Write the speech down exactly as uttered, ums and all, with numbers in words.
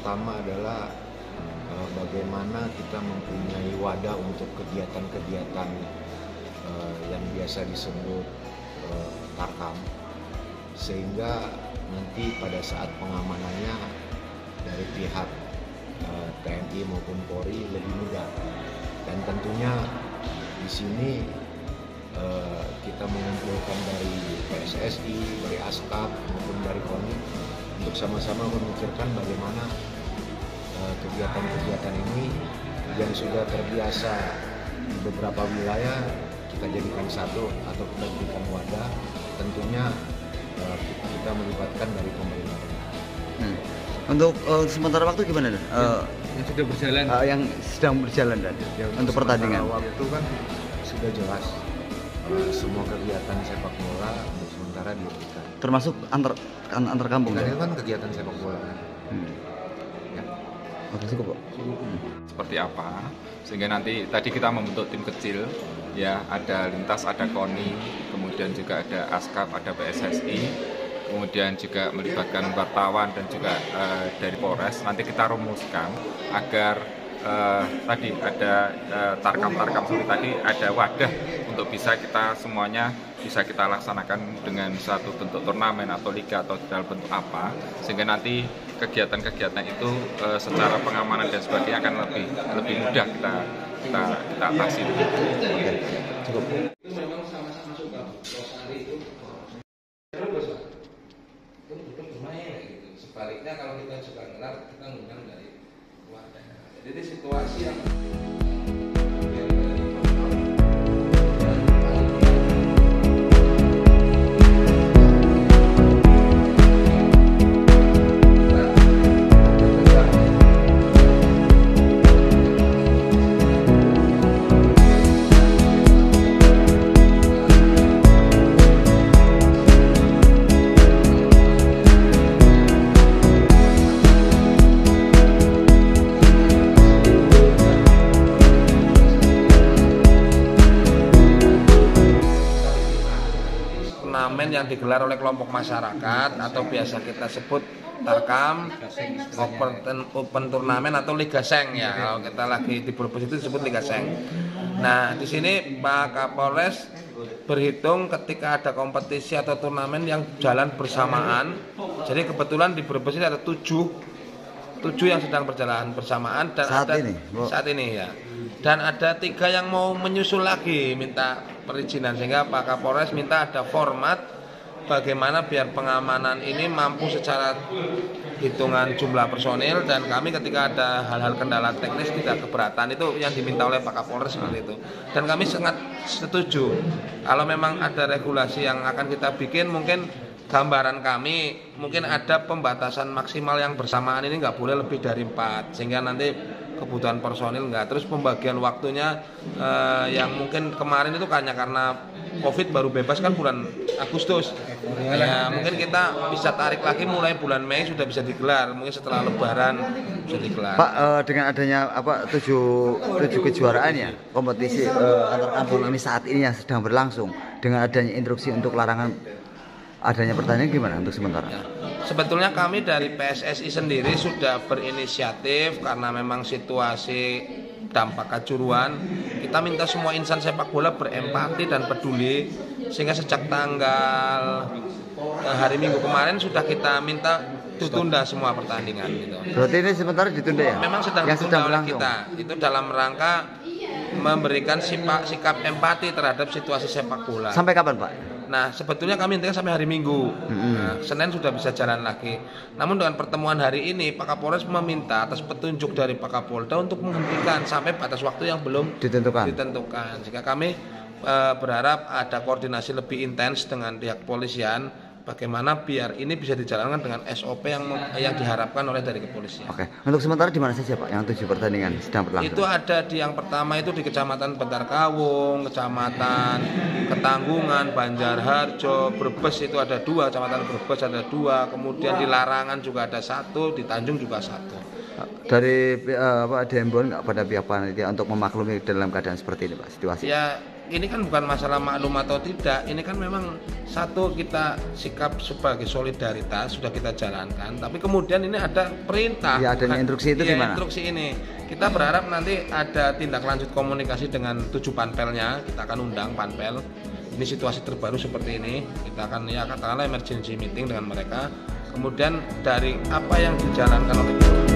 pertama adalah uh, bagaimana kita mempunyai wadah untuk kegiatan-kegiatan uh, yang biasa disebut uh, tarkam, sehingga nanti pada saat pengamanannya dari pihak uh, T N I maupun Polri lebih mudah. Dan tentunya di sini uh, kita mengumpulkan dari P S S I, dari ASKAP maupun dari KONI untuk sama-sama memikirkan bagaimana uh, kegiatan-kegiatan ini yang sudah terbiasa di beberapa wilayah kita jadikan satu atau kita jadikan wadah. Tentunya uh, kita melibatkan dari pemerintah. Hmm. Untuk uh, sementara waktu gimana? Uh, yang sudah berjalan. Uh, yang sedang berjalan dan ya, untuk, untuk pertandingan. Waktu kan sudah jelas. Uh, semua kegiatan sepak bola untuk sementara dihentikan. Termasuk antar an, antar kampung. Kan Ya? itu kan kegiatan sepak bola. Hmm. Ya. Oke, cukup, Pak. Hmm. Seperti apa? Sehingga nanti tadi kita membentuk tim kecil, ya ada lintas, ada KONI, kemudian juga ada ASKAP, ada P S S I, kemudian juga melibatkan wartawan dan juga uh, dari Polres. Nanti kita rumuskan agar uh, tadi ada uh, tarkam-tarkam seperti tadi ada wadah untuk bisa kita semuanya bisa kita laksanakan dengan satu bentuk turnamen atau liga atau dalam bentuk apa, sehingga nanti kegiatan-kegiatan itu uh, secara pengamanan dan sebagainya akan lebih lebih mudah kita kita kita atasi. Oke, cukup. Itu memang sama-sama suka Rosari itu terus itu betul bermain gitu. Sebaliknya kalau kita suka ngelar, kita ngundang dari wadah. Jadi situasi yang turnamen yang digelar oleh kelompok masyarakat atau biasa kita sebut tarkam, open, open turnamen atau liga seng ya. Kalau kita lagi di Brebes itu disebut liga seng. Nah, di sini Pak Kapolres berhitung ketika ada kompetisi atau turnamen yang jalan bersamaan. Jadi kebetulan di Brebes ini ada tujuh tujuh yang sedang berjalan bersamaan dan saat ada ini, Bu. saat ini ya. Dan ada tiga yang mau menyusul lagi minta perizinan, sehingga Pak Kapolres minta ada format bagaimana biar pengamanan ini mampu secara hitungan jumlah personil, dan kami ketika ada hal-hal kendala teknis tidak keberatan, itu yang diminta oleh Pak Kapolres seperti itu. Dan kami sangat setuju kalau memang ada regulasi yang akan kita bikin, mungkin gambaran kami mungkin ada pembatasan maksimal yang bersamaan ini nggak boleh lebih dari empat, sehingga nanti kebutuhan personil enggak. Terus pembagian waktunya eh, yang mungkin kemarin itu hanya karena Covid baru bebas kan bulan Agustus. Ya, mungkin kita bisa tarik lagi mulai bulan Mei sudah bisa digelar, mungkin setelah Lebaran bisa digelar. Pak, eh, dengan adanya apa tujuh tujuh kejuaraan ya kompetisi eh, antar kampung ini saat ini yang sedang berlangsung, dengan adanya instruksi untuk larangan adanya pertandingan, gimana untuk sementara? Ya, sebetulnya kami dari P S S I sendiri sudah berinisiatif karena memang situasi dampak kejuruan. Kita minta semua insan sepak bola berempati dan peduli, sehingga sejak tanggal eh, hari Minggu kemarin sudah kita minta ditunda semua pertandingan gitu. Berarti ini sementara ditunda ya? Memang sedang yang ditunda sedang oleh berlangsung. kita. Itu dalam rangka memberikan sikap, sikap empati terhadap situasi sepak bola. Sampai kapan, Pak? Nah, sebetulnya kami intikan sampai hari Minggu. Mm-hmm. Nah, Senin sudah bisa jalan lagi. Namun dengan pertemuan hari ini, Pak Kapolres meminta atas petunjuk dari Pak Kapolda untuk menghentikan sampai batas waktu yang belum Ditentukan. ditentukan. Jika kami e, berharap ada koordinasi lebih intens dengan pihak kepolisian, bagaimana biar ini bisa dijalankan dengan S O P yang yang diharapkan oleh dari kepolisian. Oke, untuk sementara di mana saja, Pak, yang tujuh pertandingan sedang berlangsung? Itu ada di yang pertama itu di Kecamatan Bantarkawung, Kecamatan Ketanggungan, Banjarharjo, Brebes itu ada dua, Kecamatan Brebes ada dua, kemudian di Larangan juga ada satu, di Tanjung juga satu. Dari uh, apa ada himbauan nggak pada pihak panitia untuk memaklumi dalam keadaan seperti ini, Pak, situasi? Ya ini kan bukan masalah maklum atau tidak, ini kan memang satu kita sikap sebagai solidaritas sudah kita jalankan, tapi kemudian ini ada perintah. Ya, adanya instruksi itu ya, gimana? Instruksi ini kita berharap nanti ada tindak lanjut komunikasi dengan tujuh panpelnya, kita akan undang panpel. Ini situasi terbaru seperti ini, kita akan ya katakanlah emergency meeting dengan mereka. Kemudian dari apa yang dijalankan oleh